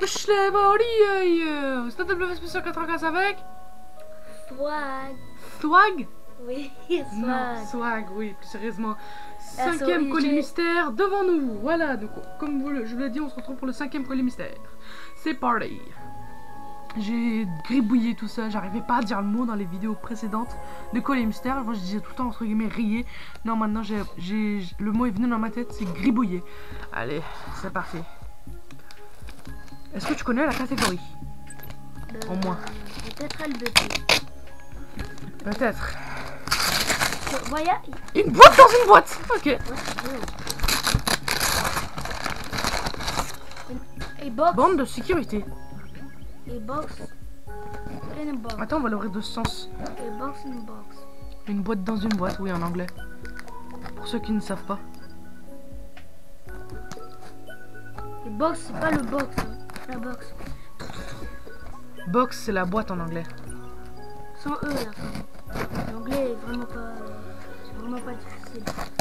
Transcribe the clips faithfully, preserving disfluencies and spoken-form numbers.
Wesh les body, c'est W spécial quatre-vingt-quinze avec Swag. Swag. Oui, Non, swag. swag, oui, plus sérieusement. Ah, Cinquième so- colis j'ai- mystère devant nous. Voilà, donc comme vous, le- je vous l'ai dit, on se retrouve pour le cinquième colis mystère. C'est parti. J'ai gribouillé tout ça, j'arrivais pas à dire le mot dans les vidéos précédentes de colis mystère. Moi je disais tout le temps entre guillemets rier. Non, maintenant j'ai, j'ai, le mot est venu dans ma tête, c'est gribouiller. Allez, c'est parti. Est-ce que tu connais la catégorie? Euh, Au moins. Peut-être L B P. Peut-être. Voyez. Une boîte dans une boîte. Ok. Et box. Bande de sécurité. Et box. In a box. Attends, on va l'ouvrir de ce sens. Et box in a box. Une boîte dans une boîte, oui, en anglais. Pour ceux qui ne savent pas. Et box, c'est pas le box. Hein. La box. Box, c'est la boîte en anglais. Sans E la fin. L'anglais est vraiment pas. C'est vraiment pas difficile.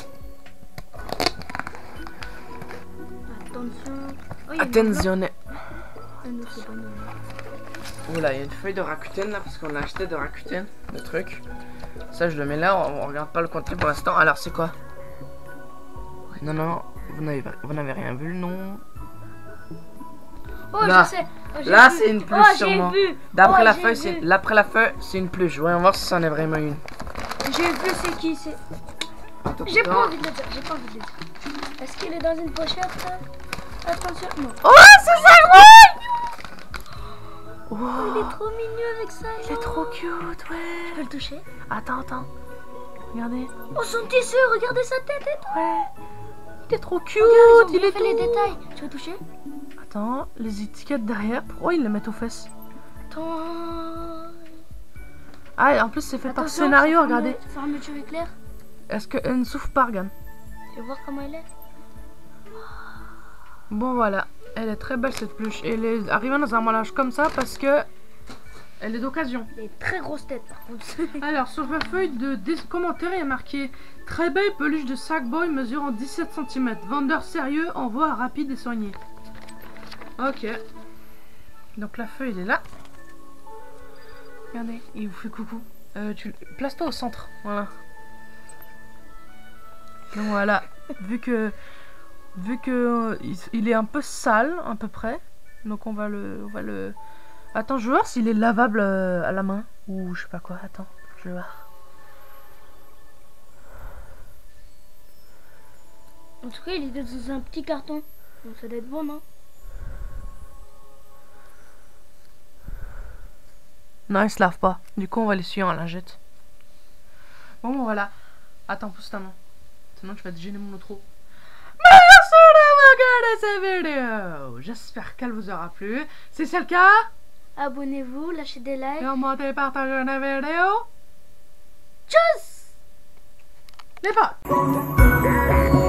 Attention. Oh, il y a une Attention. enveloppe. Ah non, c'est pas une enveloppe. Oula, il y a une feuille de Rakuten là, parce qu'on a acheté de Rakuten, le truc. Ça, je le mets là, on, on regarde pas le contenu pour l'instant. Alors, c'est quoi? Non, non, vous n'avez vous n'avez rien vu, non? Oh, Là. je sais. Oh, j'ai Là, vu. c'est une pluche, Oh, j'ai sûrement. vu. D'après Oh, la j'ai feuille, vu. c'est l'après la feuille, c'est une pluche. Voyons voir si c'en est vraiment une. J'ai vu c'est qui c'est. Attends, J'ai attends. pas envie de le dire, j'ai pas envie de le dire. Est-ce qu'il est dans une pochette ça? Attention, non. Oh, c'est ça, ouais! Oh, Oh, il est trop mignon avec ça. il est trop cute, Je ouais. peux le toucher? Attends, attends. Regardez. Oh, son tissu, regardez sa tête et tout. Ouais. Il est trop cute, Regarde, ils ont il bien est fait les tout. détails. Tu veux toucher? Attends, les étiquettes derrière. Pourquoi ils les mettent aux fesses? Attends. Ah, et en plus, c'est fait par Attention, scénario, c'est regardez. ferme- Fermeture éclair. Est-ce qu'elle ne souffre pas, regarde? Tu veux voir comment elle est? Bon, voilà. Elle est très belle, cette peluche. Et elle est arrivée dans un emballage comme ça parce que elle est d'occasion. Elle est très grosse tête par contre. Alors, sur la feuille de des commentaires, il y a marqué « Très belle peluche de Sackboy mesurant dix-sept centimètres. Vendeur sérieux, envoi rapide et soigné. » Ok. Donc la feuille, elle est là. Regardez, il vous fait coucou. Euh, tu place-toi au centre, voilà. Donc voilà, vu que vu que euh, il, il est un peu sale à peu près, donc on va le on va le. Attends, je vais voir s'il est lavable euh, à la main ou je sais pas quoi. Attends, je vais voir. En tout cas, il est dans un petit carton. Donc ça doit être bon, non? Non, il se lave pas. Du coup, on va l'essuyer en lingette. Bon, bon, voilà. Attends, pousse ta main. Sinon, tu vas te gêner mon outro. Merci d'avoir regardé cette vidéo. J'espère qu'elle vous aura plu. Si c'est le cas, Abonnez-vous, lâchez des likes. commentez, partagez la vidéo. Tchuss! Les potes.